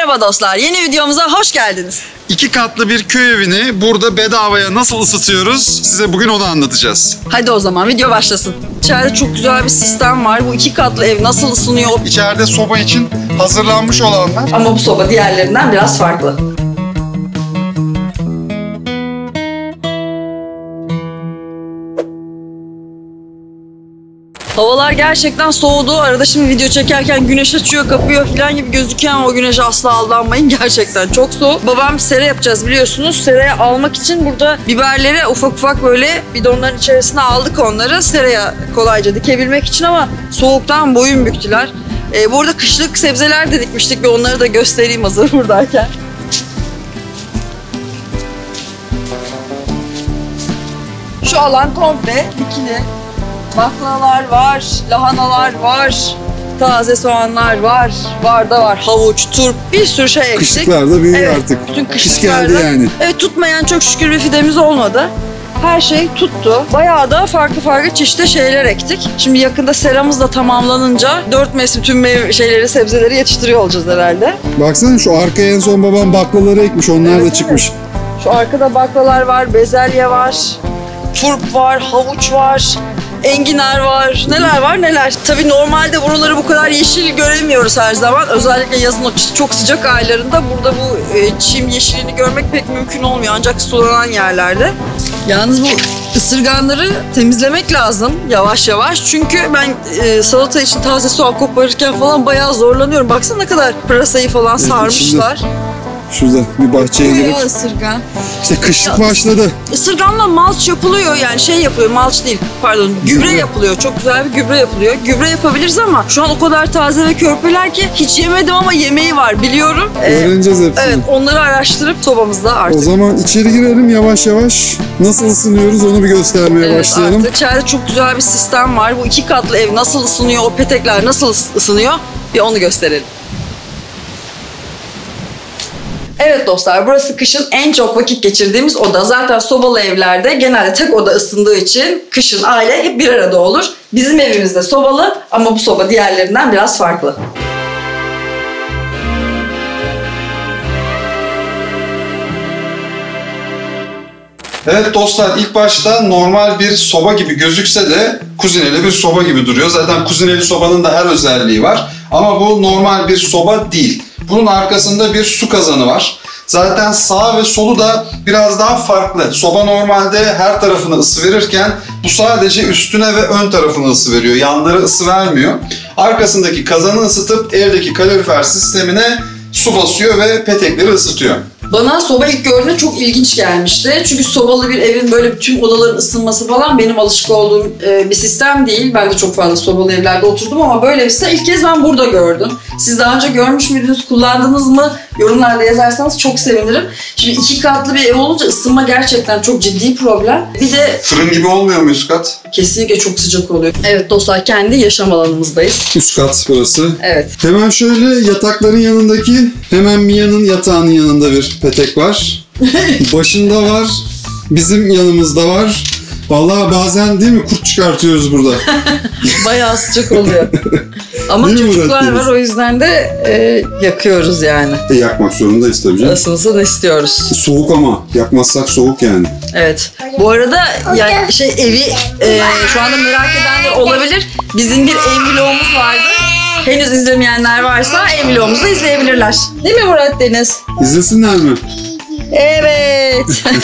Merhaba dostlar, yeni videomuza hoş geldiniz. 2 katlı bir köy evini burada bedavaya nasıl ısıtıyoruz? Size bugün onu anlatacağız. Hadi o zaman video başlasın. İçeride çok güzel bir sistem var. Bu 2 katlı ev nasıl ısınıyor? İçeride soba için hazırlanmış olanlar. Ama bu soba diğerlerinden biraz farklı. Havalar gerçekten soğudu. Arada şimdi video çekerken güneş açıyor, kapıyor falan gibi gözüken o güneşe asla aldanmayın. Gerçekten çok soğuk. Babam sera yapacağız biliyorsunuz. Seraya almak için burada biberleri ufak ufak böyle bidonların içerisine aldık onları. Seraya kolayca dikebilmek için ama soğuktan boyun büktüler. Bu arada kışlık sebzeler de dikmiştik ve onları da göstereyim hazır buradayken. Şu alan komple dikili. Baklalar var, lahanalar var, taze soğanlar var, var, havuç, turp, bir sürü şey eksik. Kışlıklarda büyüyor evet, artık. Bütün Kış geldi yani. Evet, tutmayan çok şükür bir fidemiz olmadı. Her şey tuttu. Bayağı da farklı çeşitli şeyler ektik. Şimdi yakında seramız da tamamlanınca 4 mevsim tüm şeyleri, sebzeleri yetiştiriyor olacağız herhalde. Baksana şu arkaya en son babam baklaları ekmiş, onlar da çıkmış. Şu arkada baklalar var, bezelye var, turp var, havuç var. Enginar var, neler var neler. Tabii normalde buraları bu kadar yeşil göremiyoruz her zaman. Özellikle yazın o çok sıcak aylarında burada bu çim yeşilini görmek pek mümkün olmuyor. Ancak sulanan yerlerde. Yalnız bu ısırganları temizlemek lazım yavaş yavaş. Çünkü ben salata için taze soğan koparırken falan bayağı zorlanıyorum. Baksana ne kadar pırasayı falan sarmışlar. Şurada bir bahçeye girip. Isırgan. İşte kışlık başladı. Isırganla malç yapılıyor yani şey yapıyor, malç değil pardon, gübre yapılıyor. Çok güzel bir gübre yapılıyor. Gübre yapabiliriz ama şu an o kadar taze ve körpeler ki hiç yemedim ama yemeği var biliyorum. Öğreneceğiz hepsini. Evet, onları araştırıp sobamızda artık. O zaman içeri girelim yavaş yavaş. Nasıl ısınıyoruz onu bir göstermeye başlayalım. Artık içeride çok güzel bir sistem var. Bu 2 katlı ev nasıl ısınıyor, o petekler nasıl ısınıyor bir onu gösterelim. Evet dostlar, burası kışın en çok vakit geçirdiğimiz oda. Zaten sobalı evlerde genelde tek oda ısındığı için kışın aile hep bir arada olur. Bizim evimizde sobalı ama bu soba diğerlerinden biraz farklı. Evet dostlar, ilk başta normal bir soba gibi gözükse de kuzineli bir soba gibi duruyor. Zaten kuzineli sobanın da her özelliği var. Ama bu normal bir soba değil. Bunun arkasında bir su kazanı var. Zaten sağ ve solu da biraz daha farklı. Soba normalde her tarafına ısı verirken bu sadece üstüne ve ön tarafına ısı veriyor. Yanları ısı vermiyor. Arkasındaki kazanı ısıtıp evdeki kalorifer sistemine su basıyor ve petekleri ısıtıyor. Bana soba ilk gördüğümde çok ilginç gelmişti. Çünkü sobalı bir evin böyle tüm odaların ısınması falan benim alışık olduğum bir sistem değil. Ben de çok fazla sobalı evlerde oturdum ama böyle bir sistem ilk kez ben burada gördüm. Siz daha önce görmüş müydünüz, kullandınız mı? Yorumlarda yazarsanız çok sevinirim. Şimdi 2 katlı bir ev olunca ısınma gerçekten çok ciddi problem. Bir de fırın gibi olmuyor mu üst kat? Kesinlikle çok sıcak oluyor. Evet dostlar, kendi yaşam alanımızdayız. Üst kat burası. Evet. Hemen şöyle yatakların yanındaki, hemen Mia'nın yatağının yanında bir petek var. Başında var, bizim yanımızda var. Vallahi bazen değil mi kurt çıkartıyoruz burada. Bayağı sıcak oluyor. Ama değil çocuklar var, o yüzden de yakıyoruz yani. Yakmak zorundayız tabii canım. Isınsın istiyoruz. Soğuk ama yakmazsak soğuk yani. Evet. Bu arada yani evi şu anda merak edenler olabilir. Bizim bir ev vlogumuz vardı. Henüz izlemeyenler varsa ev vlogumuzu izleyebilirler. Değil mi Murat Deniz? İzlesinler mi? Evet.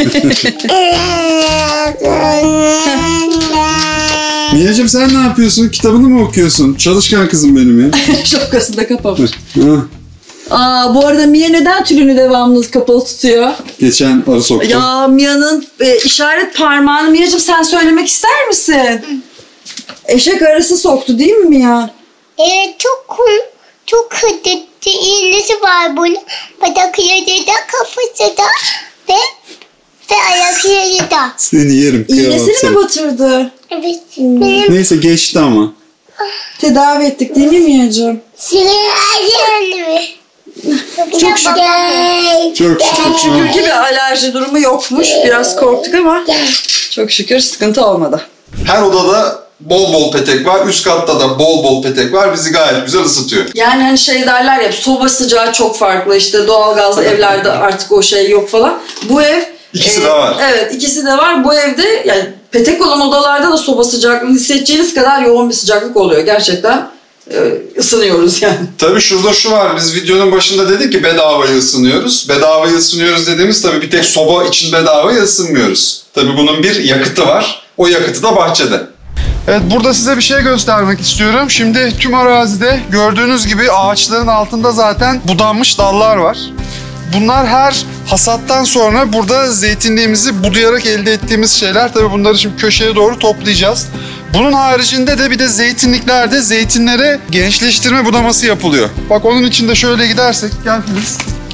Mia'cığım sen ne yapıyorsun? Kitabını mı okuyorsun? Çalışkan kızım benim ya. Şapkasını da kapamış. Ha. Bu arada Mia neden tülünü devamlı kapalı tutuyor? Geçen arı soktu. Ya Mia'nın işaret parmağını Mia'cığım sen söylemek ister misin? Eşek arısı soktu değil mi Mia? Evet, çok hızlı iğnesi var bunun. Bacakları da, kafası da ve ayakları da. Seni yerim. İğnesini mi batırdı? Evet. Benim Neyse geçti ama. Tedavi ettik değil mi Mia'cığım? sinirlerim. Çok şükür. Çok şükür ki bir alerji durumu yokmuş. Biraz korktuk ama çok şükür sıkıntı olmadı. Her odada bol bol petek var. Üst katta da bol bol petek var. Bizi gayet güzel ısıtıyor. Yani hani şey derler ya, soba sıcağı çok farklı, işte doğalgazlı evlerde artık o şey yok falan. Bu ev İkisi de var. Evet, ikisi de var. Bu evde yani petek olan odalarda da soba sıcaklığını hissedeceğiniz kadar yoğun bir sıcaklık oluyor. Gerçekten ısınıyoruz yani. Tabii şurada şu var. Biz videonun başında dedik ki bedavaya ısınıyoruz. Bedavaya ısınıyoruz dediğimiz tabii bir tek soba için bedavaya ısınmıyoruz. Tabii bunun bir yakıtı var. O yakıtı da bahçede. Evet, burada size bir şey göstermek istiyorum. Şimdi tüm arazide gördüğünüz gibi ağaçların altında zaten budanmış dallar var. Bunlar her hasattan sonra burada zeytinliğimizi budayarak elde ettiğimiz şeyler. Tabii bunları şimdi köşeye doğru toplayacağız. Bunun haricinde de bir de zeytinliklerde zeytinlere gençleştirme budaması yapılıyor. Bak onun için de şöyle gidersek, gel Filiz.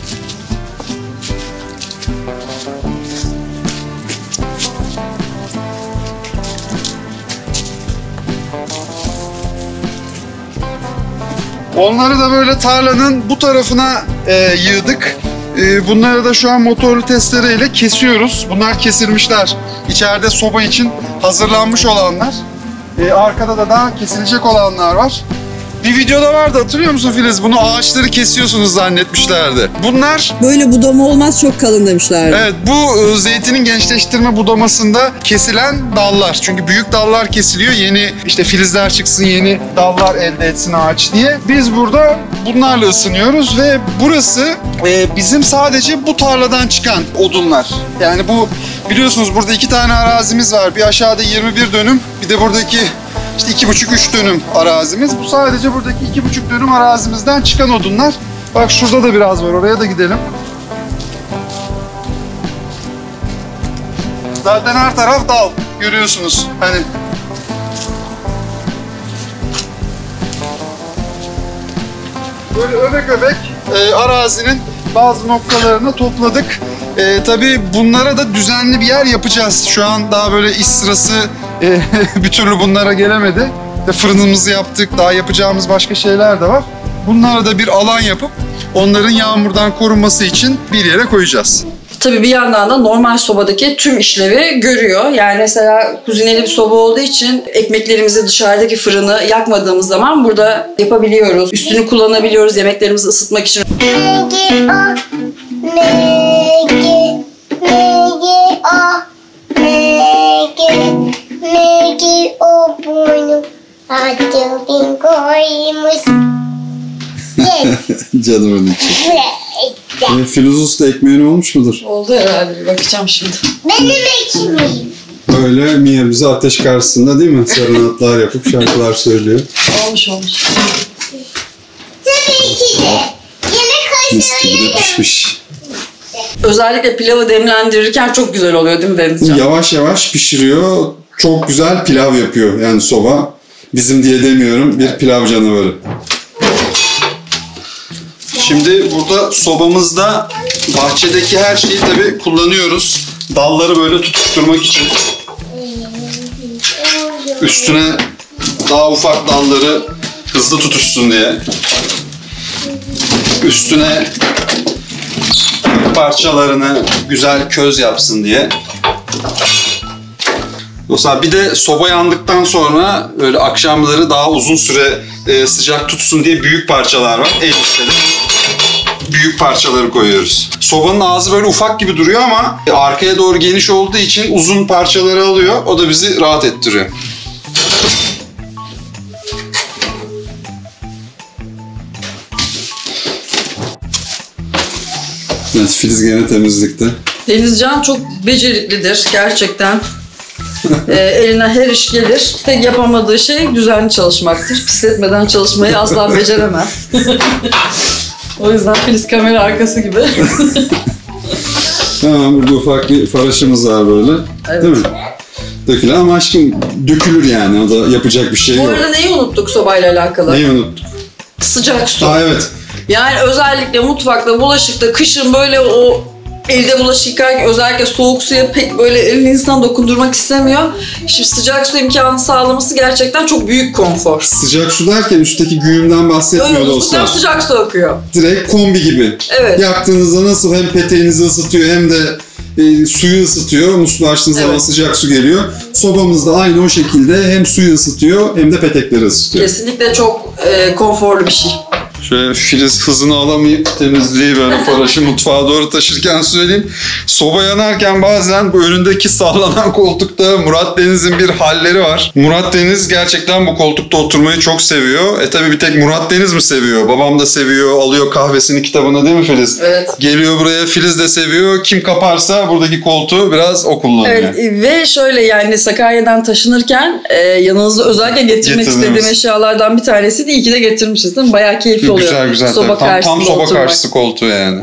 Onları da böyle tarlanın bu tarafına yığdık. Bunları da şu an motorlu testereyle kesiyoruz. Bunlar kesilmişler. İçeride soba için hazırlanmış olanlar. Arkada da daha kesilecek olanlar var. Bir videoda vardı, hatırlıyor musun Filiz? Bunu ağaçları kesiyorsunuz zannetmişlerdi. Bunlar... Böyle budama olmaz, çok kalın demişlerdi. Evet, bu zeytinin gençleştirme budamasında kesilen dallar. Çünkü büyük dallar kesiliyor, yeni işte filizler çıksın, yeni dallar elde etsin ağaç diye. Biz burada bunlarla ısınıyoruz ve burası bizim sadece bu tarladan çıkan odunlar. Yani bu, biliyorsunuz burada 2 tane arazimiz var. Bir aşağıda 21 dönüm, bir de buradaki İşte 2,5-3 dönüm arazimiz. Bu sadece buradaki 2,5 dönüm arazimizden çıkan odunlar. Bak şurada da biraz var. Oraya da gidelim. Zaten her taraf dal. Görüyorsunuz. Hani böyle öbek öbek arazinin bazı noktalarını topladık. Tabii bunlara da düzenli bir yer yapacağız. Şu an daha böyle iş sırası bir türlü bunlara gelemedi. Fırınımızı yaptık, daha yapacağımız başka şeyler de var. Bunlara da bir alan yapıp onların yağmurdan korunması için bir yere koyacağız. Tabii bir yandan da normal sobadaki tüm işlevi görüyor. Yani mesela kuzineli bir soba olduğu için ekmeklerimizi dışarıdaki fırını yakmadığımız zaman burada yapabiliyoruz. Üstünü kullanabiliyoruz yemeklerimizi ısıtmak için. O bunu atın koymuş. Canımın içi. Filoz Usta ekmeğin olmuş mudur? Oldu herhalde, bir bakacağım şimdi. Benim ekmeğim. Böyle Mia bize ateş karşısında değil mi? Serenatlar yapıp şarkılar söylüyor. Olmuş. Tabii ki de. Yemek Mis gibi de hazırlayalım. pişmiş. Özellikle pilavı demlendirirken çok güzel oluyor değil mi Denizcan? Yavaş yavaş pişiriyor. Çok güzel pilav yapıyor yani soba. Bizim diye demiyorum, bir pilav canavarı. Şimdi burada sobamızda bahçedeki her şeyi tabii kullanıyoruz. Dalları böyle tutuşturmak için. Üstüne daha ufak dalları hızlı tutuşsun diye. Üstüne parçalarını güzel köz yapsın diye. Dostlar bir de soba yandıktan sonra böyle akşamları daha uzun süre sıcak tutsun diye büyük parçalar var. El işleri. Büyük parçaları koyuyoruz. Sobanın ağzı böyle ufak gibi duruyor ama arkaya doğru geniş olduğu için uzun parçaları alıyor. O da bizi rahat ettiriyor. Evet, Filiz gene temizlikte. Denizcan çok beceriklidir gerçekten. Eline her iş gelir. Tek yapamadığı şey düzenli çalışmaktır. Pisletmeden çalışmayı asla beceremez. O yüzden Filiz kamera arkası gibi. Tamam, burada ufak bir faraşımız var böyle. Evet. Değil mi? Dökülür ama aşkım dökülür yani. O da yapacak bir şey Bu yok. arada neyi unuttuk sobayla alakalı? Neyi unuttuk? Sıcak su. Aa, evet. Yani özellikle mutfakta, bulaşıkta, kışın böyle o elde bulaşık yıkarken özellikle soğuk suya pek böyle elini insan dokundurmak istemiyor. Şimdi sıcak su imkanı sağlaması gerçekten çok büyük konfor. Sıcak su derken üstteki güğümden bahsetmiyor Öyle dostlar. musluktan sıcak su akıyor. Direkt kombi gibi. Evet. Yaktığınızda nasıl hem peteğinizi ısıtıyor hem de suyu ısıtıyor. Musluğu açtığınız zaman sıcak su geliyor. Sobamız da aynı o şekilde hem suyu ısıtıyor hem de petekleri ısıtıyor. Kesinlikle çok konforlu bir şey. Şöyle Filiz hızını alamayıp temizliği böyle faraşı mutfağa doğru taşırken söyleyeyim. Soba yanarken bazen bu önündeki sallanan koltukta Murat Deniz'in bir halleri var. Murat Deniz gerçekten bu koltukta oturmayı çok seviyor. Tabii bir tek Murat Deniz mi seviyor? Babam da seviyor. Alıyor kahvesini, kitabını, değil mi Filiz? Evet. Geliyor buraya, Filiz de seviyor. Kim kaparsa buradaki koltuğu biraz o kullanıyor. Evet ve şöyle yani Sakarya'dan taşınırken yanınızda özellikle getirmek istediğim eşyalardan bir tanesi de iyi ki de getirmişiz değil mi? Bayağı keyifli oluyor. Güzel güzel. Soba Tam soba oturmak. karşısı koltuğu yani.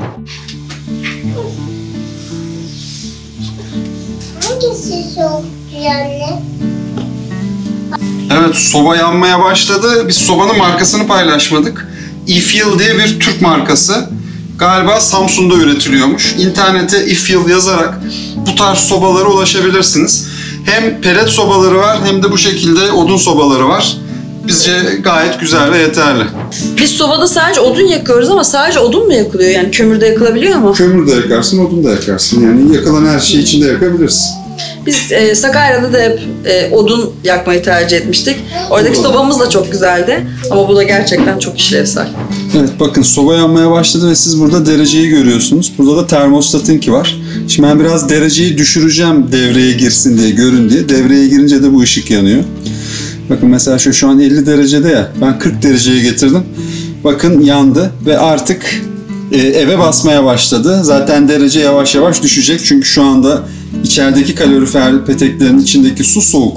Hangisi soğuk anne? Evet, soba yanmaya başladı. Biz sobanın markasını paylaşmadık. Ifil diye bir Türk markası. Galiba Samsun'da üretiliyormuş. İnternete Ifil yazarak bu tarz sobalara ulaşabilirsiniz. Hem pelet sobaları var hem de bu şekilde odun sobaları var. Bizce gayet güzel ve yeterli. Biz sobada sadece odun yakıyoruz ama sadece odun mu yakılıyor? Yani kömür de yakılabiliyor mu? Kömür de yakarsın, odun da yakarsın. Yani yakılan her şeyi içinde yakabilirsin. Biz Sakarya'da da hep odun yakmayı tercih etmiştik. Oradaki sobamız da çok güzeldi. Ama bu da gerçekten çok işlevsel. Evet, bakın soba yanmaya başladı ve siz burada dereceyi görüyorsunuz. Burada da termostatınki var. Şimdi ben biraz dereceyi düşüreceğim devreye girsin diye, görün diye. Devreye girince de bu ışık yanıyor. Bakın mesela şu an 50 derecede ya. Ben 40 dereceye getirdim. Bakın yandı ve artık eve basmaya başladı. Zaten derece yavaş yavaş düşecek. Çünkü şu anda içerideki kalorifer peteklerin içindeki su soğuk.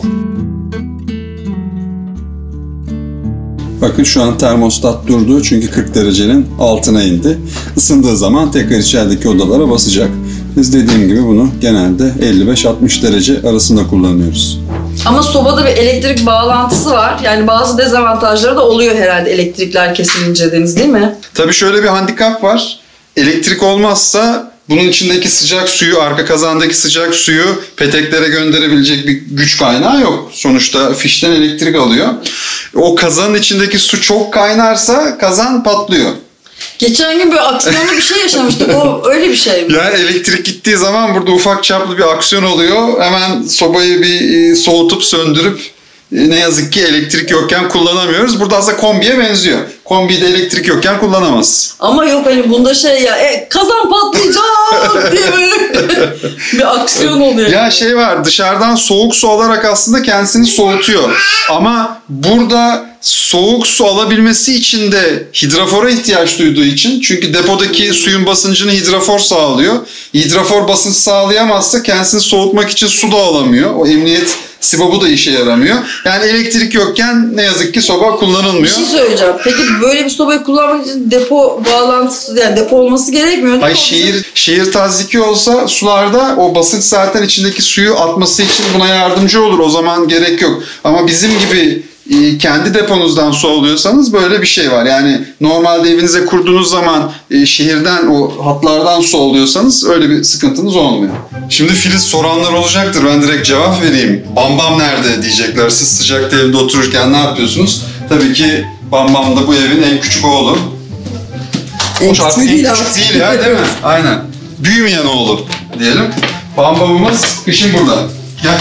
Bakın şu an termostat durdu çünkü 40 derecenin altına indi. Isındığı zaman tekrar içerideki odalara basacak. Biz dediğim gibi bunu genelde 55-60 derece arasında kullanıyoruz. Ama sobada bir elektrik bağlantısı var. Yani bazı dezavantajları da oluyor herhalde elektrikler kesilince Deniz, değil mi? Tabii şöyle bir handikap var. Elektrik olmazsa bunun içindeki sıcak suyu, arka kazandaki sıcak suyu peteklere gönderebilecek bir güç kaynağı yok. Sonuçta fişten elektrik alıyor. O kazanın içindeki su çok kaynarsa kazan patlıyor. Geçen gün böyle aksiyonlu bir şey yaşamıştık. O öyle bir şey mi? Yani elektrik gittiği zaman burada ufak çaplı bir aksiyon oluyor. Hemen sobayı bir soğutup söndürüp ne yazık ki elektrik yokken kullanamıyoruz. Burada aslında kombiye benziyor. Kombide elektrik yokken kullanamazsın. Ama yok hani bunda şey ya kazan patlayacak diye böyle bir aksiyon oluyor. Ya şey var, dışarıdan soğuk su alarak aslında kendisini soğutuyor. Ama burada soğuk su alabilmesi için de hidrafora ihtiyaç duyduğu için, çünkü depodaki suyun basıncını hidrafor sağlıyor. Hidrafor basınç sağlayamazsa kendisini soğutmak için su da alamıyor. O emniyet sibobu da işe yaramıyor. Yani elektrik yokken ne yazık ki soba kullanılmıyor. Bir şey söyleyeceğim. Peki böyle bir sobayı kullanmak için depo bağlantısı, yani depo olması gerekmiyor değil Hayır, mi? şehir tazyiki olsa sularda o basınç zaten içindeki suyu atması için buna yardımcı olur. O zaman gerek yok. Ama bizim gibi kendi deponuzdan su alıyorsanız böyle bir şey var. Yani normalde evinize kurduğunuz zaman şehirden, o hatlardan su alıyorsanız öyle bir sıkıntınız olmuyor. Şimdi Filiz, soranlar olacaktır. Ben direkt cevap vereyim. Bambam nerede diyecekler. Siz sıcakta evde otururken ne yapıyorsunuz? Tabii ki Bambam da bu evin en küçük oğlu. Hoş artık en küçük değil ya, değil mi? Aynen. Büyümeyen oğlu diyelim. Bambamımız kışın burada. Gel.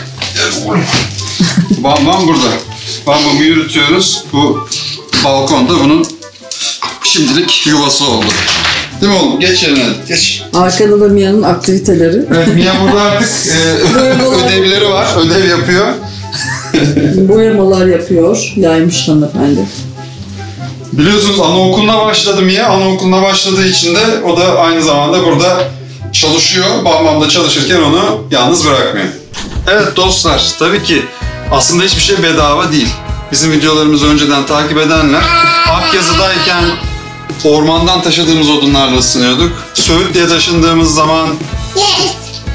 Bambam burada. Bambamı yürütüyoruz. Bu balkonda bunun şimdilik yuvası oldu. Değil mi oğlum? Geç yerine. Geç. Arkada da Mia'nın aktiviteleri. Evet, Mia burada artık ödevleri var. Ödev yapıyor. Boyamalar yapıyor. Yaymış hanımefendi. Biliyorsunuz anaokuluna başladı Mia. Anaokuluna başladığı için de o da aynı zamanda burada çalışıyor. Bambam da çalışırken onu yalnız bırakmıyor. Evet dostlar, tabii ki aslında hiçbir şey bedava değil. Bizim videolarımızı önceden takip edenler, Akyazı'dayken ormandan taşıdığımız odunlarla ısınıyorduk. Söğüt'e taşındığımız zaman Yes.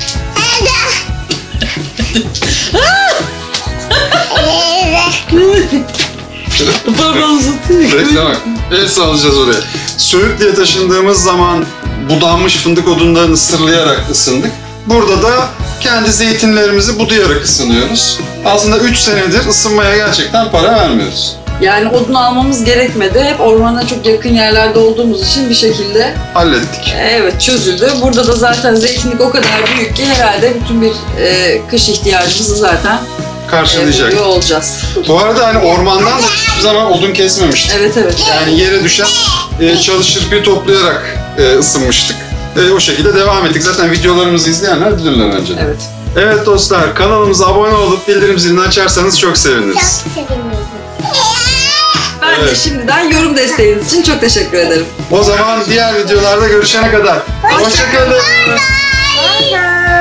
Pardon, Bekle bak. El sallayacağız oraya. Söğüt'e taşındığımız zaman budanmış fındık odunlarını sırlayarak ısındık. Burada da kendi zeytinlerimizi budayarak ısınıyoruz. Aslında 3 senedir ısınmaya gerçekten para vermiyoruz. Yani odun almamız gerekmedi. Hep ormana çok yakın yerlerde olduğumuz için bir şekilde Hallettik. evet çözüldü. Burada da zaten zeytinlik o kadar büyük ki herhalde bütün bir kış ihtiyacımızı zaten Karşılayacak. buluyor olacağız. Bu arada hani ormandan da hiçbir zaman odun kesmemiştik. Evet evet. Yani yere düşen çalı çırpıyı toplayarak ısınmıştık. O şekilde devam ettik. Zaten videolarımızı izleyenler bilirler önceden. Evet. Evet dostlar, kanalımıza abone olup bildirim zilini açarsanız çok seviniriz. Çok sevindim. Ben de Evet. şimdiden yorum desteğiniz için çok teşekkür ederim. O zaman diğer videolarda görüşene kadar hoşça kalın. Bye bye.